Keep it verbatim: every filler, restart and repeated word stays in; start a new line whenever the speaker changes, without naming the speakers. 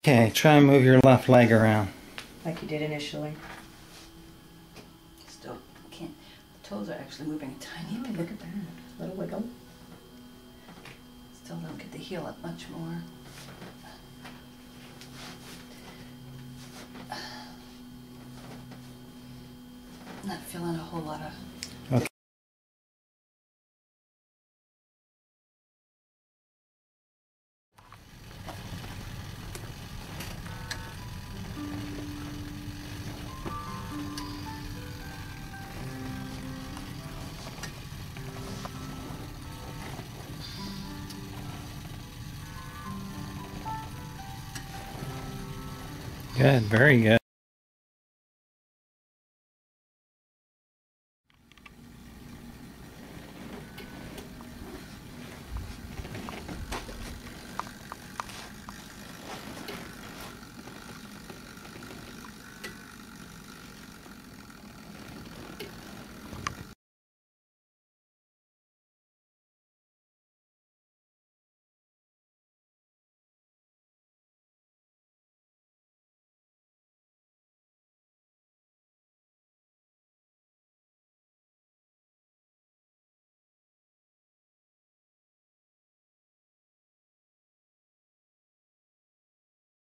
Okay, try and move your left leg around.
Like you did initially.
Still can't. The toes are actually moving a tiny
Oh,
bit.
look at that. Little wiggle.
Still don't get the heel up much more. Not feeling a whole lot of...
Okay. Good, very good.